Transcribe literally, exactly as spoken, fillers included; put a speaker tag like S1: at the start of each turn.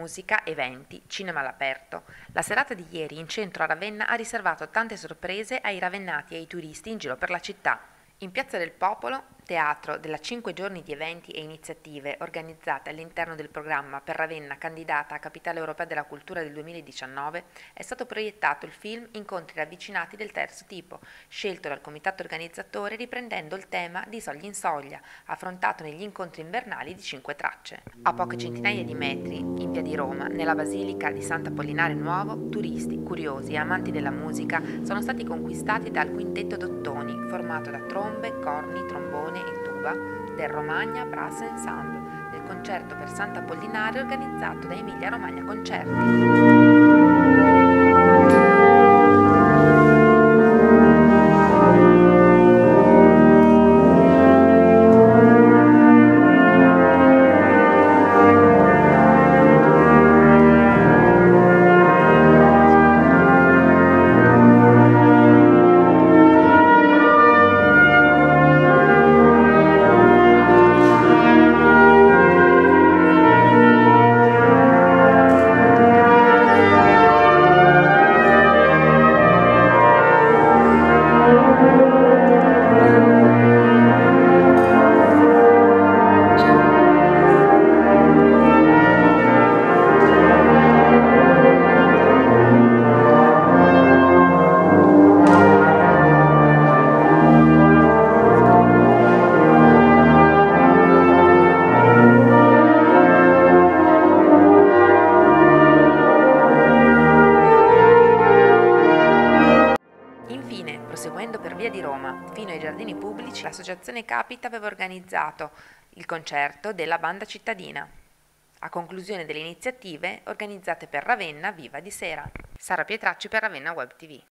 S1: musica, eventi, cinema all'aperto. La serata di ieri in centro a Ravenna ha riservato tante sorprese ai ravennati e ai turisti in giro per la città. In Piazza del Popolo, teatro della cinque giorni di eventi e iniziative organizzate all'interno del programma per Ravenna candidata a Capitale Europea della Cultura del duemiladiciannove, è stato proiettato il film Incontri ravvicinati del terzo tipo, scelto dal comitato organizzatore riprendendo il tema di Soglia in Soglia, affrontato negli incontri invernali di Cinque Tracce. A poche centinaia di metri, in via di Roma, nella Basilica di Sant'Apollinare Nuovo, turisti, curiosi e amanti della musica sono stati conquistati dal quintetto Dottoni, formato da trombe, corni, trombone e tuba del Romagna Brass Ensemble, nel concerto per Sant'Apollinare organizzato da Emilia Romagna Concerti. Infine, proseguendo per via di Roma, fino ai giardini pubblici, l'associazione Capita aveva organizzato il concerto della banda cittadina, a conclusione delle iniziative organizzate per Ravenna Viva di Sera. Sara Pietracci per Ravenna Web T V.